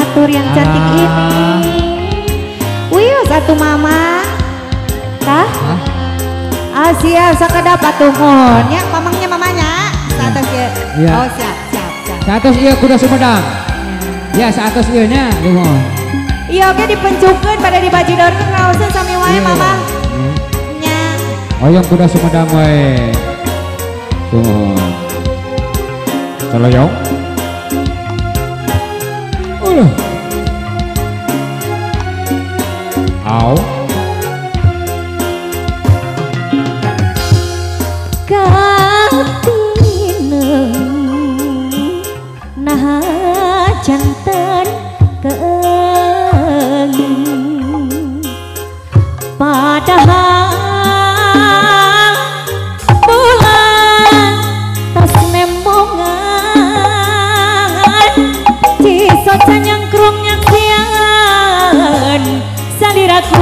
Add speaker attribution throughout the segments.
Speaker 1: donatur yang cantik ini. Wih, satu mama. Kah? Siap, sakada patuhun. Ya, mamangnya mamanya. Saat ya. Oh, siap.
Speaker 2: Satu iya kuda Sumedang. Ya, satu iya nya, mohon.
Speaker 1: Iya, oke dipencukeun pada dibajidorkeun ngaoseun sami wae mamang. Nya.
Speaker 2: Oh, yang kuda Sumedang wae. Mohon. Caloyong. Au.
Speaker 1: Katineng nah janten keeng padahal bulan tos nembongan cisoca nyangkrung nyaksian saliraku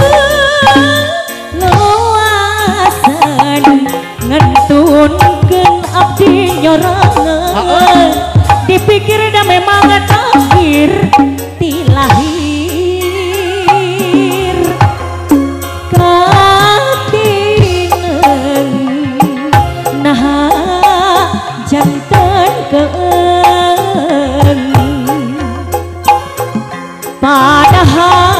Speaker 1: luasan ngentunkeun abdi nyorangeun dipikir dah memang takdir tilahir katineng nah janten keeng padahal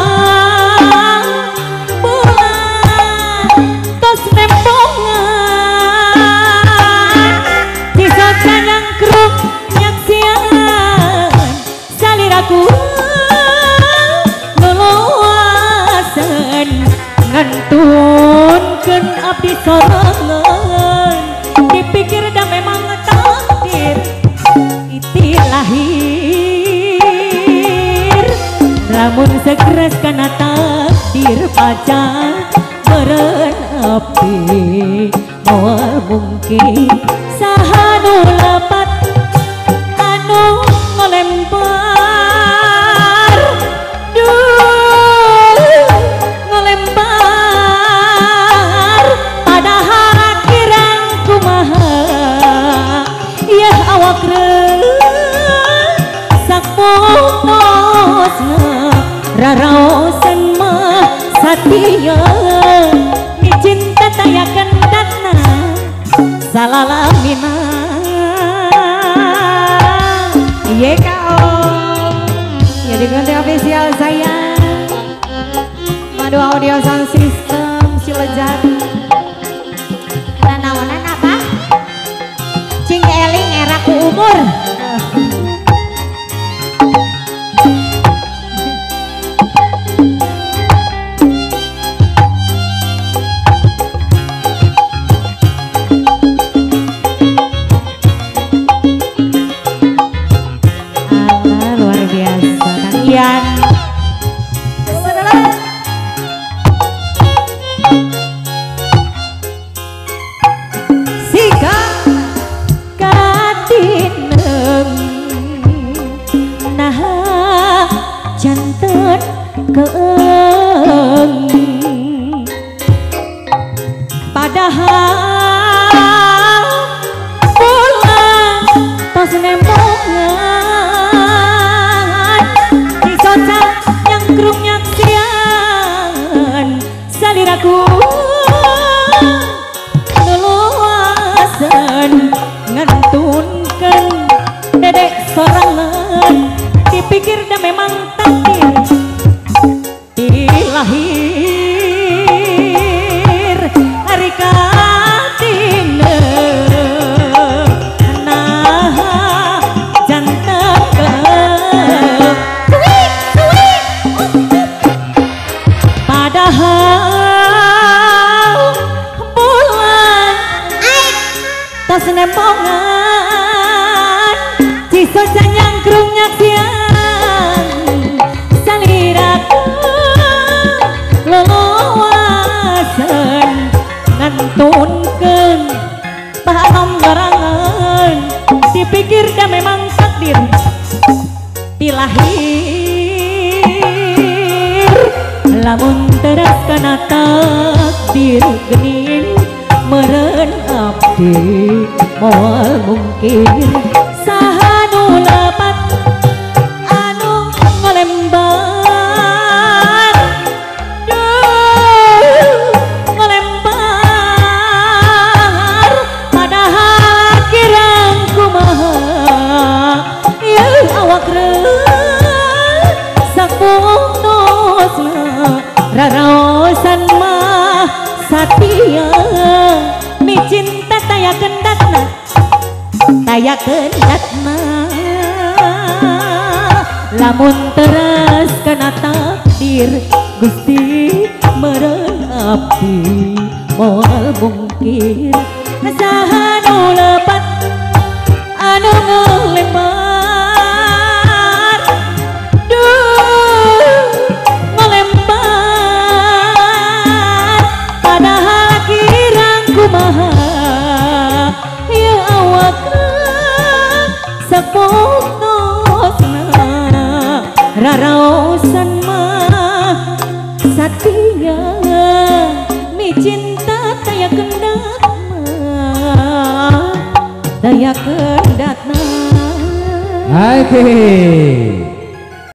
Speaker 1: ngentunkeun abdi sorangan dipikir dah memang takdir iti lahir lamun segres kana takdir pacar meureun abdi moal mungkin saha nu lepat anu ngelempar raraosan mah satia ni cinta tayakan datna salalamina iya kau ya diganti official saya Madu Audio Sound System Cilejat nanaonan apa? Cing eling era ku umur janten keeng padahal bulan tos nembongan disoca nyangkrung nyaksian saliraku leluasan ngentunkeun dedek sorangan dipikir dah memang takdir dilahir hari katineng nah janten keeng padahal bulan tos nembongan cisoca nyangkrung nyaksian leluasan ngantunkeun pahanom ngarangan dipikir dah memang takdir dilahir lamun teras kana takdir geuning meureun abdi moal mungkin saha nu lepat anu awak sakbungnosna raraosan mah satia mi cinta taya kendatna lamun teras kana takdir Gusti meureun abdi moal bungkir saha nu lepat anu ngelempar ngelempar padahal kirang kumaha ya awak sakbungnosna raraosan mah satia mi cinta taya kendat mah daya kendatna.
Speaker 2: Oke.